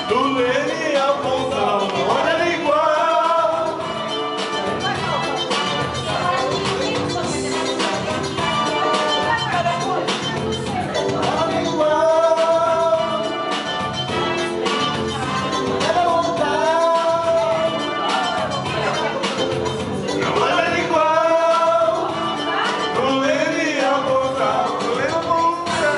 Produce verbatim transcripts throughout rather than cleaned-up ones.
do Leme ao Pontão, olha ela igual. Olha igual. Ela voltar. Olha ela igual. Do Leme ao Pontão, do Leme ao Pontão.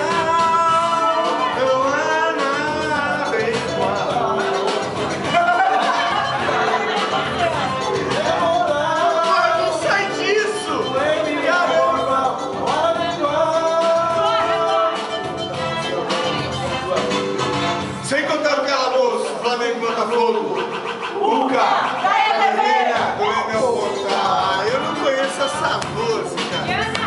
Sem contar o calabouço, Flamengo Botafogo, Uca, a vermelha, do Leme ao Pontão. Eu não conheço essa música.